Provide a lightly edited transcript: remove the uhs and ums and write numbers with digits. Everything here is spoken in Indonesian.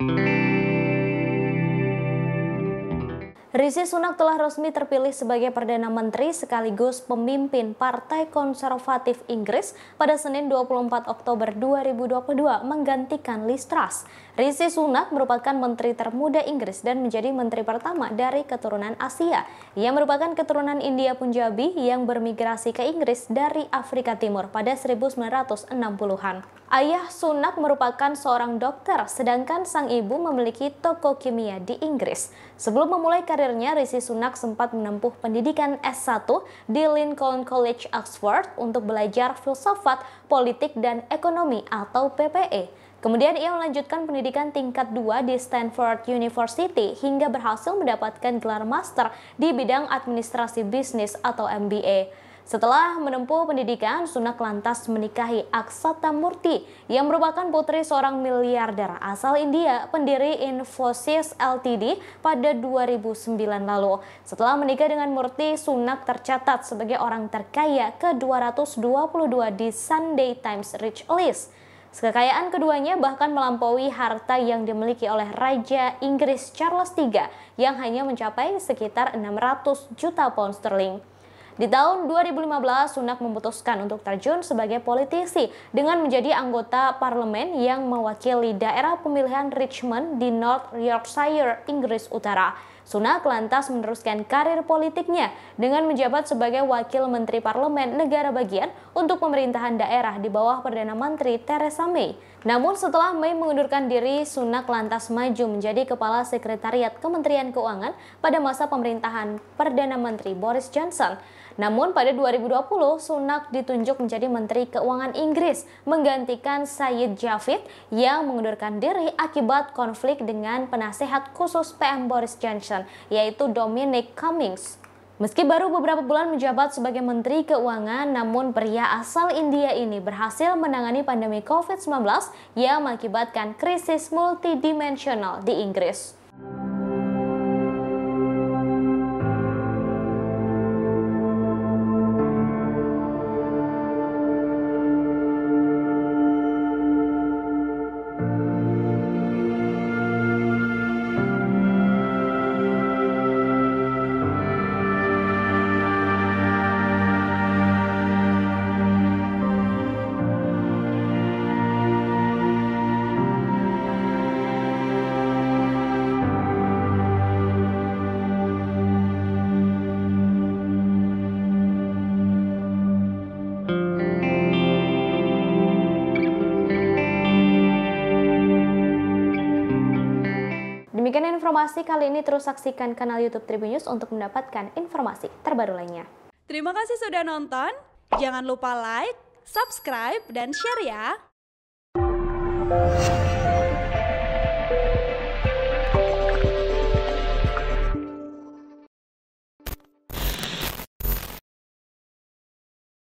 Rishi Sunak telah resmi terpilih sebagai Perdana Menteri sekaligus pemimpin Partai Konservatif Inggris pada Senin 24 Oktober 2022 menggantikan Liz Truss. Rishi Sunak merupakan menteri termuda Inggris dan menjadi menteri pertama dari keturunan Asia. Ia merupakan keturunan India Punjabi yang bermigrasi ke Inggris dari Afrika Timur pada 1960-an. Ayah Sunak merupakan seorang dokter, sedangkan sang ibu memiliki toko kimia di Inggris. Sebelum memulai karirnya, Rishi Sunak sempat menempuh pendidikan S1 di Lincoln College, Oxford untuk belajar filsafat, politik, dan ekonomi atau PPE. Kemudian ia melanjutkan pendidikan tingkat 2 di Stanford University hingga berhasil mendapatkan gelar master di bidang administrasi bisnis atau MBA. Setelah menempuh pendidikan, Sunak lantas menikahi Aksata Murthy yang merupakan putri seorang miliarder asal India, pendiri Infosys Ltd pada 2009 lalu. Setelah menikah dengan Murthy, Sunak tercatat sebagai orang terkaya ke-222 di Sunday Times Rich List. Kekayaan keduanya bahkan melampaui harta yang dimiliki oleh Raja Inggris Charles III yang hanya mencapai sekitar 600 juta pound sterling. Di tahun 2015, Sunak memutuskan untuk terjun sebagai politisi dengan menjadi anggota parlemen yang mewakili daerah pemilihan Richmond di North Yorkshire, Inggris Utara. Sunak lantas meneruskan karir politiknya dengan menjabat sebagai wakil menteri parlemen negara bagian untuk pemerintahan daerah di bawah Perdana Menteri Theresa May. Namun setelah May mengundurkan diri, Sunak lantas maju menjadi kepala sekretariat Kementerian Keuangan pada masa pemerintahan Perdana Menteri Boris Johnson. Namun pada 2020, Sunak ditunjuk menjadi Menteri Keuangan Inggris, menggantikan Sajid Javid yang mengundurkan diri akibat konflik dengan penasehat khusus PM Boris Johnson, yaitu Dominic Cummings. Meski baru beberapa bulan menjabat sebagai Menteri Keuangan, namun pria asal India ini berhasil menangani pandemi COVID-19 yang mengakibatkan krisis multidimensional di Inggris. Demikian informasi kali ini, terus saksikan kanal YouTube Tribun News untuk mendapatkan informasi terbaru lainnya. Terima kasih sudah nonton, jangan lupa like, subscribe, dan share ya!